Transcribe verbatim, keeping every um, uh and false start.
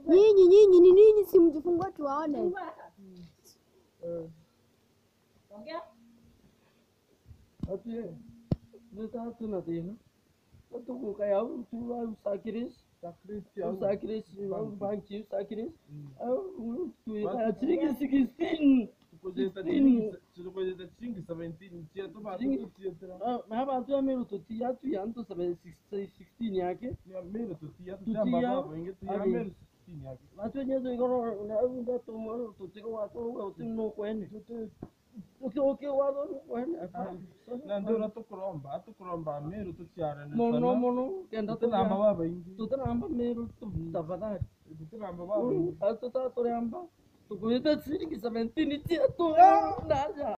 Nyinyi nyinyi ni nini simjifungue tuwaone. Ongea. Ati nita tuna tena. Atu ko kaya tu au sakiris, sakiris au sakiris au banki sakiris. Au tu ya chigi sixteen. Tukojeta chingi, tukojeta chingi seventeen. Chia tu ba tu chia tu. Ah, mahaba tu amero tu tia tu yanto sabe sixteen yake. Ya mero tu tia tu jamba baba inge tu ya mero sixteen yake. Watu nyezo igoro na unda tu moro tu tiko watu wa tu no kwene. Okay, okay, wado kwene. Na ndo na tu kuromba, tu kuromba mero tu chiara na. Mono mono, kenda tu namba baba inge. Tu namba mero tu tabadari. Tu namba baba. Atu ta tu namba. Tu kuita chini seventeen tia tu. Naja.